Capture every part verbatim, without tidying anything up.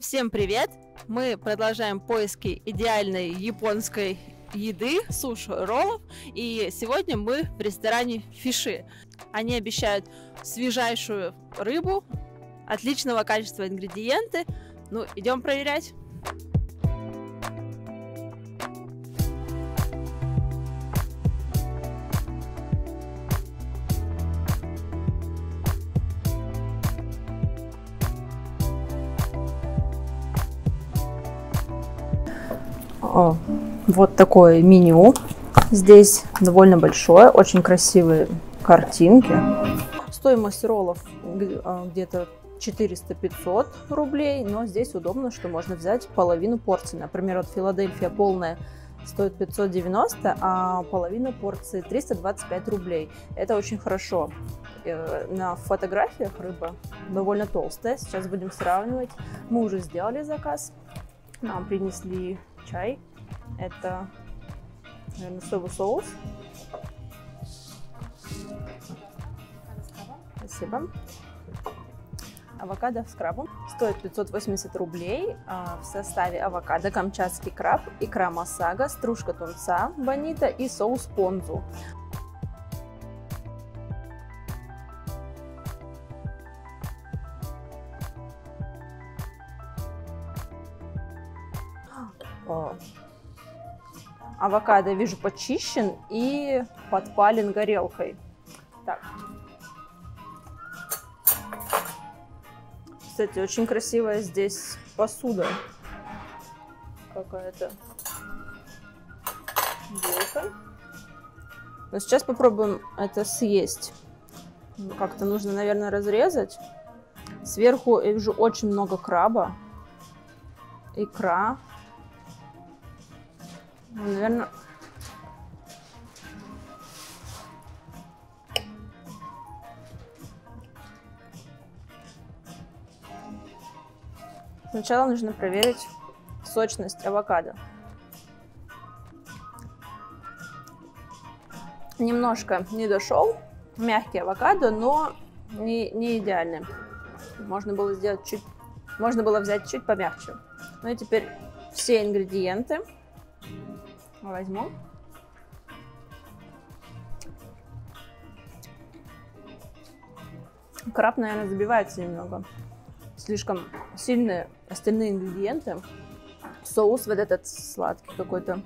Всем привет! Мы продолжаем поиски идеальной японской еды, суши-роллов, и сегодня мы в ресторане Фиши. Они обещают свежайшую рыбу, отличного качества ингредиенты. Ну, идем проверять. О, вот такое меню. Здесь довольно большое, очень красивые картинки. Стоимость роллов где-то четыреста-пятьсот рублей, но здесь удобно, что можно взять половину порции. Например, вот Филадельфия полная стоит пятьсот девяносто, а половина порции триста двадцать пять рублей. Это очень хорошо. На фотографиях рыба довольно толстая. Сейчас будем сравнивать. Мы уже сделали заказ. Нам принесли чай. Это, наверное, соевый соус. Спасибо. Авокадо с крабом. Стоит пятьсот восемьдесят рублей. В составе авокадо, камчатский краб, икра масага, стружка тунца, бонита и соус понзу. Авокадо, вижу, почищен и подпален горелкой. Так. Кстати, очень красивая здесь посуда. Какая-то вилка. Но сейчас попробуем это съесть. Как-то нужно, наверное, разрезать. Сверху я вижу очень много краба. Икра. Наверное, сначала нужно проверить сочность авокадо. Немножко не дошел, мягкий авокадо, но не, не идеальный. Можно было сделать чуть, можно было взять чуть помягче. Ну и теперь все ингредиенты возьму. Краб, наверное, забивается немного. Слишком сильные остальные ингредиенты. Соус вот этот сладкий какой-то.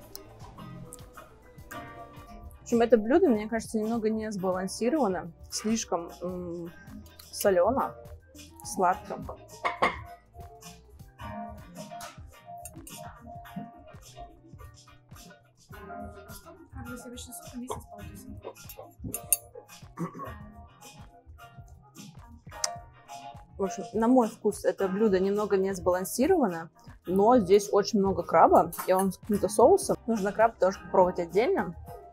В общем, это блюдо, мне кажется, немного не сбалансировано. Слишком солено, сладко. В общем, на мой вкус это блюдо немного не сбалансировано, но здесь очень много краба, и он с каким-то соусом. Нужно краб тоже попробовать отдельно.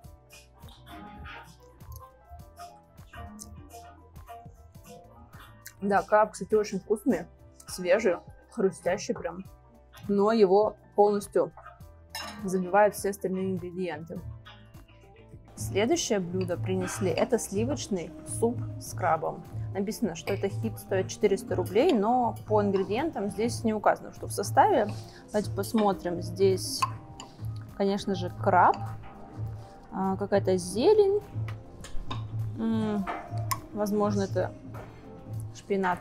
Да, краб, кстати, очень вкусный, свежий, хрустящий прям, но его полностью забивают все остальные ингредиенты. Следующее блюдо принесли, это сливочный суп с крабом. Написано, что это хит, стоит четыреста рублей, но по ингредиентам здесь не указано, что в составе. Давайте посмотрим. Здесь, конечно же, краб, какая-то зелень, возможно, это шпинат.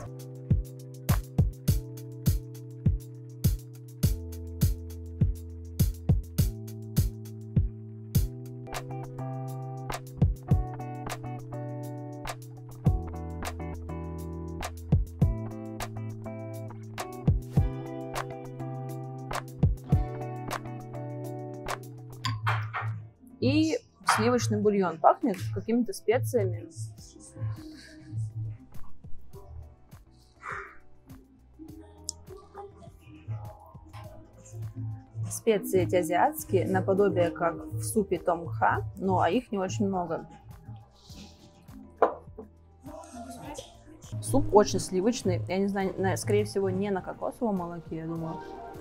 И сливочный бульон пахнет какими-то специями. Специи эти азиатские, наподобие как в супе том кха, но а их не очень много. Суп очень сливочный, я не знаю, скорее всего, не на кокосовом молоке, я думаю.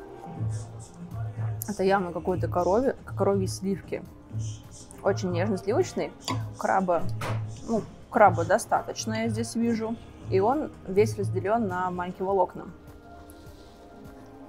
Это явно какой-то коровье, коровьи сливки. Очень нежно-сливочный. Краба, ну, краба достаточно, я здесь вижу. И он весь разделен на маленькие волокна.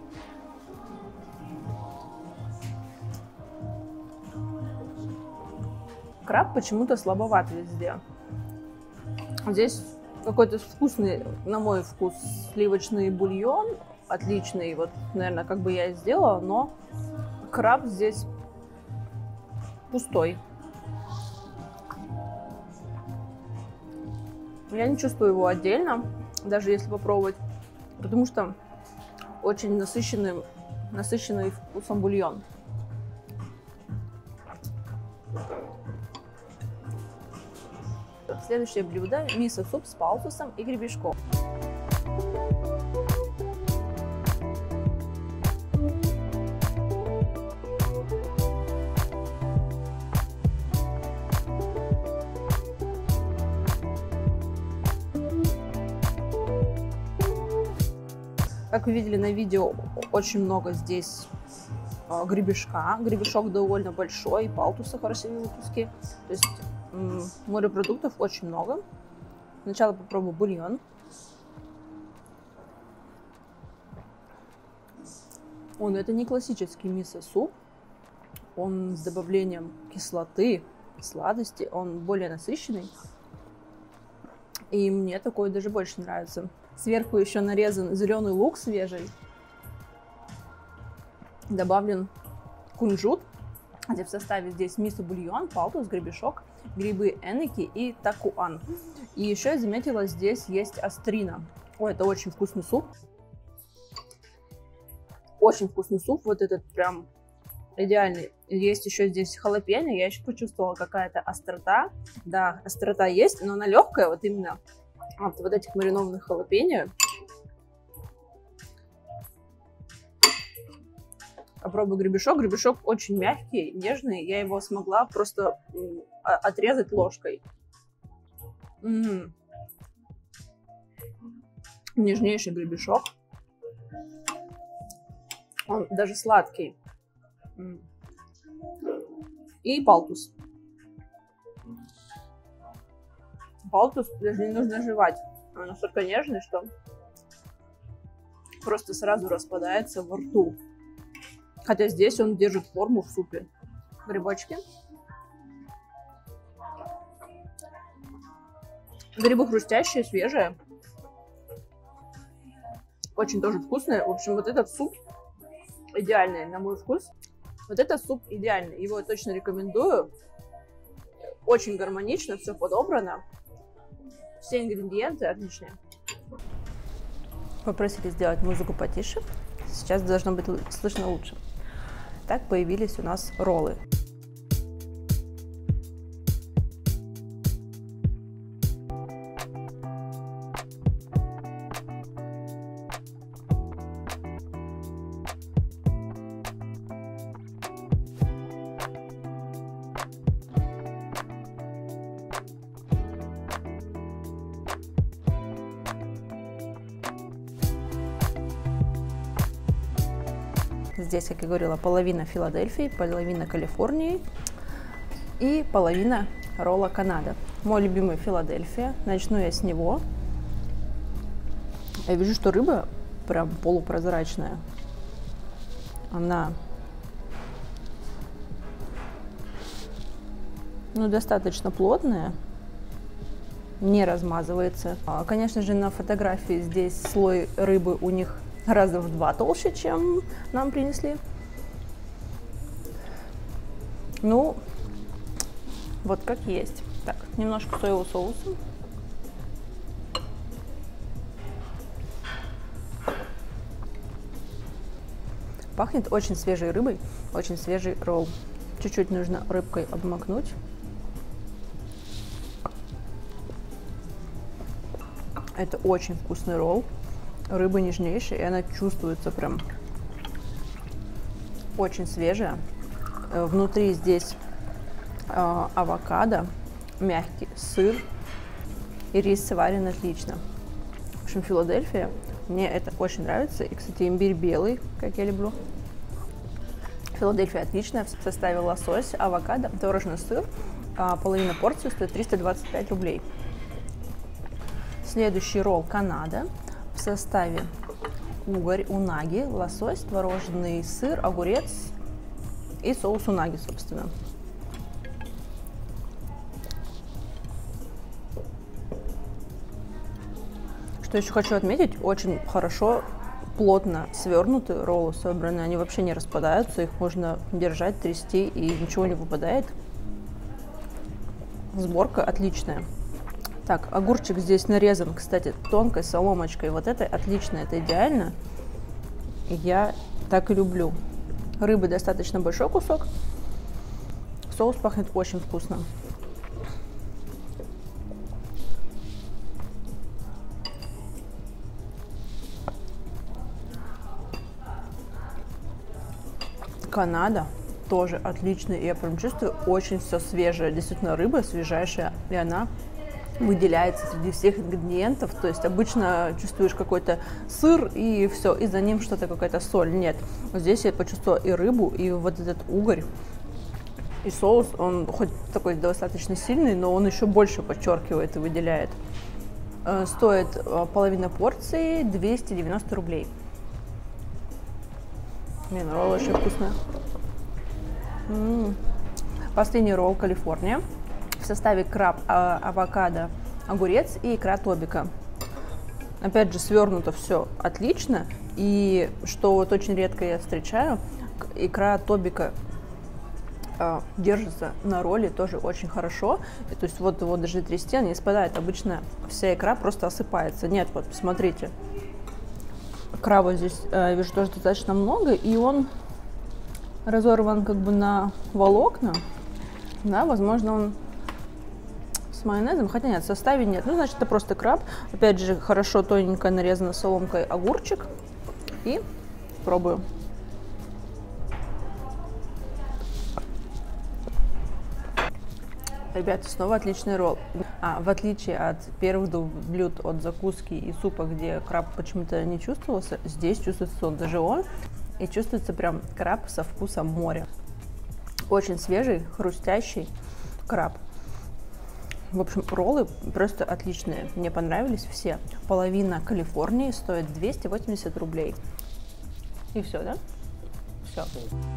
Краб почему-то слабоват везде. Здесь какой-то вкусный, на мой вкус, сливочный бульон. Отличный, вот, наверное, как бы я и сделала, но краб здесь пустой. Я не чувствую его отдельно, даже если попробовать, потому что очень насыщенный, насыщенный вкусом бульон. Следующее блюдо – мисо-суп с палтусом и гребешком. Как вы видели на видео, очень много здесь э, гребешка. Гребешок довольно большой, палтуса красивые выпуски. То есть м, морепродуктов очень много. Сначала попробую бульон. Он это не классический мисо-суп. Он с добавлением кислоты, сладости. Он более насыщенный. И мне такой даже больше нравится. Сверху еще нарезан зеленый лук свежий. Добавлен кунжут, где в составе здесь мисо-бульон, палтус, гребешок, грибы эники и такуан. И еще я заметила, здесь есть острина. Ой, это очень вкусный суп. Очень вкусный суп, вот этот прям идеальный. Есть еще здесь халапеньо, я еще почувствовала какая-то острота. Да, острота есть, но она легкая, вот именно от вот этих маринованных халапеньо. Попробую гребешок. Гребешок очень мягкий, нежный. Я его смогла просто отрезать ложкой. М-м-м. Нежнейший гребешок. Он даже сладкий. И палтус. Палтус даже не нужно жевать. Он настолько нежный, что просто сразу распадается во рту. Хотя здесь он держит форму в супе. Грибочки. Грибы хрустящие, свежие. Очень тоже вкусные. В общем, вот этот суп идеальный, на мой вкус. Вот этот суп идеальный. Его я точно рекомендую. Очень гармонично, все подобрано. Все ингредиенты отличные. Попросили сделать музыку потише. Сейчас должно быть слышно лучше. Так появились у нас роллы. Здесь, как я говорила, половина Филадельфии, половина Калифорнии и половина ролла Канада. Мой любимый Филадельфия. Начну я с него. Я вижу, что рыба прям полупрозрачная. Она ну, достаточно плотная, не размазывается. Конечно же, на фотографии здесь слой рыбы у них раза в два толще, чем нам принесли. Ну, вот как есть. Так, немножко соевого соуса. Пахнет очень свежей рыбой, очень свежий ролл. Чуть-чуть нужно рыбкой обмакнуть. Это очень вкусный ролл. Рыба нежнейшая, и она чувствуется прям очень свежая. Внутри здесь э, авокадо, мягкий сыр, и рис сварен отлично. В общем, Филадельфия, мне это очень нравится. И, кстати, имбирь белый, как я люблю. Филадельфия отличная, в составе лосось, авокадо, творожный сыр. Э, половина порции стоит триста двадцать пять рублей. Следующий ролл Канада. В составе угорь, унаги, лосось, творожный сыр, огурец и соус унаги, собственно. Что еще хочу отметить, очень хорошо, плотно свернуты роллы собраны, они вообще не распадаются, их можно держать, трясти и ничего не выпадает. Сборка отличная. Так, огурчик здесь нарезан, кстати, тонкой соломочкой, вот это отлично, это идеально. Я так и люблю. Рыбы достаточно большой кусок, соус пахнет очень вкусно. Канада тоже отличная, я прям чувствую, очень все свежее, действительно рыба свежайшая, и она выделяется среди всех ингредиентов, то есть обычно чувствуешь какой-то сыр и все, и за ним что-то, какая-то соль, нет, вот здесь я почувствовала и рыбу, и вот этот угорь, и соус, он хоть такой достаточно сильный, но он еще больше подчеркивает и выделяет. Стоит половина порции двести девяносто рублей. Блин, ролл очень вкусный. М-м-м. Последний ролл Калифорния. В составе краб, а, авокадо, огурец и икра тобика. Опять же, свернуто все отлично. И что вот очень редко я встречаю, икра тобика а, держится на ролле тоже очень хорошо. И, то есть вот его даже трясти, он не спадает. Обычно вся икра просто осыпается. Нет, вот посмотрите. Краба здесь, я вижу, тоже достаточно много, и он разорван как бы на волокна, да, возможно, он с майонезом, хотя нет, в составе нет, ну, значит, это просто краб, опять же, хорошо тоненько нарезано соломкой огурчик, и пробую. Ребята, снова отличный ролл. А, в отличие от первых двух блюд, от закуски и супа, где краб почему-то не чувствовался, здесь чувствуется он даже он. И чувствуется прям краб со вкусом моря. Очень свежий, хрустящий краб. В общем, роллы просто отличные. Мне понравились все. Половина Калифорнии стоит двести восемьдесят рублей. И все, да? Все.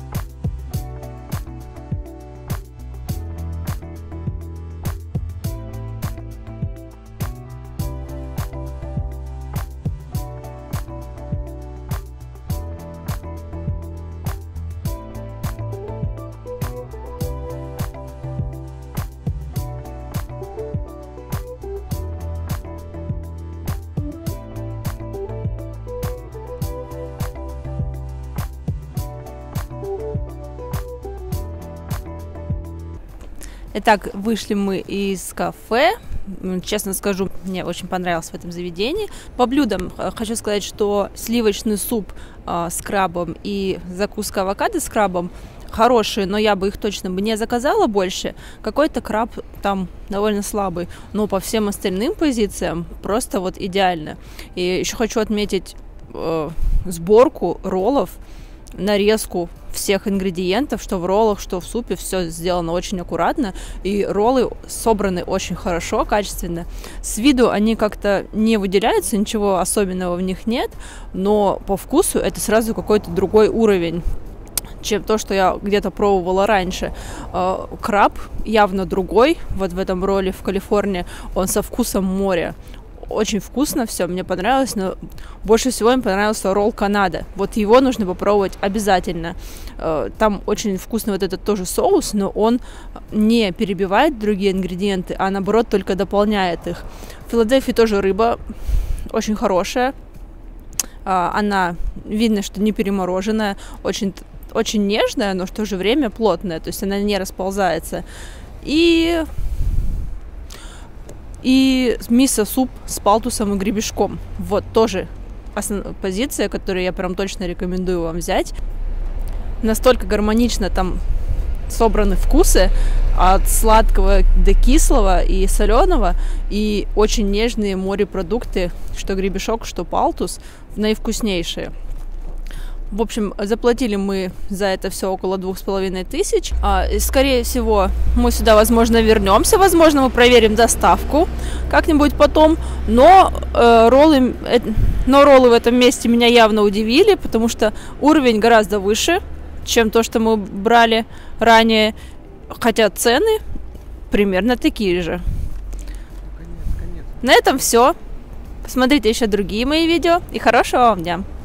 Итак, вышли мы из кафе. Честно скажу, мне очень понравилось в этом заведении. По блюдам хочу сказать, что сливочный суп э, с крабом и закуска авокадо с крабом хорошие, но я бы их точно бы не заказала больше. Какой-то краб там довольно слабый, но по всем остальным позициям просто вот идеально. И еще хочу отметить э, сборку роллов, нарезку всех ингредиентов, что в роллах, что в супе, все сделано очень аккуратно, и роллы собраны очень хорошо, качественно. С виду они как-то не выделяются, ничего особенного в них нет, но по вкусу это сразу какой-то другой уровень, чем то, что я где-то пробовала раньше. Краб явно другой, вот в этом ролле в Калифорнии, он со вкусом моря. Очень вкусно все, мне понравилось, но больше всего мне понравился ролл Канада. Вот его нужно попробовать обязательно. Там очень вкусный вот этот тоже соус, но он не перебивает другие ингредиенты, а наоборот только дополняет их. В Филадельфии тоже рыба очень хорошая. Она, видно, что не перемороженная, очень, очень нежная, но в то же время плотная, то есть она не расползается. И... И мисо-суп с палтусом и гребешком. Вот тоже основная позиция, которую я прям точно рекомендую вам взять. Настолько гармонично там собраны вкусы от сладкого до кислого и соленого, и очень нежные морепродукты, что гребешок, что палтус, наивкуснейшие. В общем, заплатили мы за это все около двух с половиной тысяч. А, скорее всего, мы сюда, возможно, вернемся. Возможно, мы проверим доставку как-нибудь потом. Но, э, роллы, э, но роллы в этом месте меня явно удивили, потому что уровень гораздо выше, чем то, что мы брали ранее. Хотя цены примерно такие же. На этом все. Посмотрите еще другие мои видео и хорошего вам дня!